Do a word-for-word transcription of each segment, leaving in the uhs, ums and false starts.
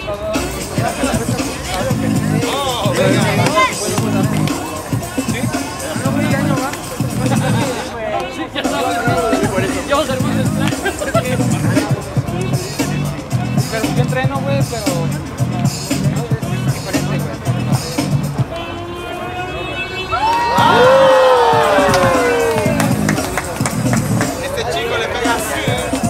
Oh, venga. Sí, ya sabes. Ya va a ser muy desplante. Pero yo entreno, güey, pero es diferente, güey. Este chico le pega así.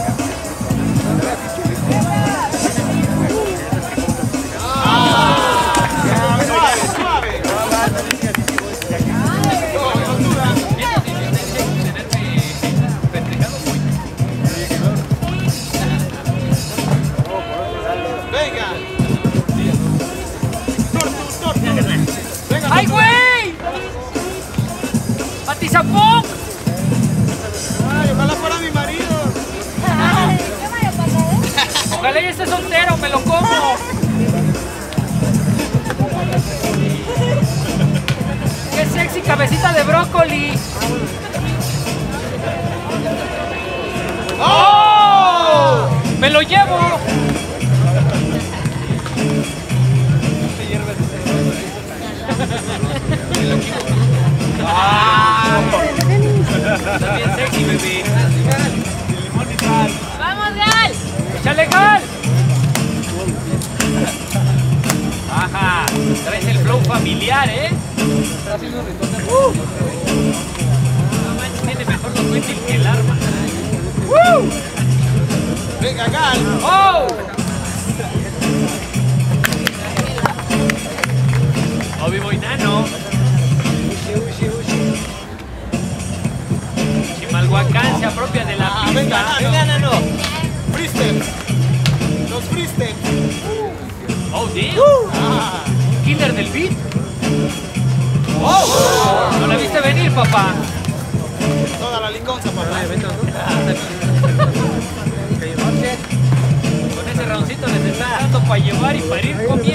¡Ay, güey! ¡Atizapón! Ay, ojalá fuera mi marido. Ojalá ya esté soltero, me lo como. ¡Qué sexy cabecita de brócoli! ¡Oh! ¡Me lo llevo! ¡Ah! Está bien sexy, bebé. ¡Vamos, Gal! ¡Échale, Gal! Ajá, traes el flow familiar, ¿eh? Uh. No manches, tiene mejor los cuentos que el arma. ¡Uh! Venga, Gal. ¡Oh! Obi Boy Nano. Chimalhuacán se apropia de la Ah, pista. venga, Venga, Nano. Freestyle. Los freestyle. Oh, damn. Ah. Killer del beat. Oh, no la viste venir, papá. Toda la liconza, papá. Con ese roncito les está dando para llevar y para ir comiendo.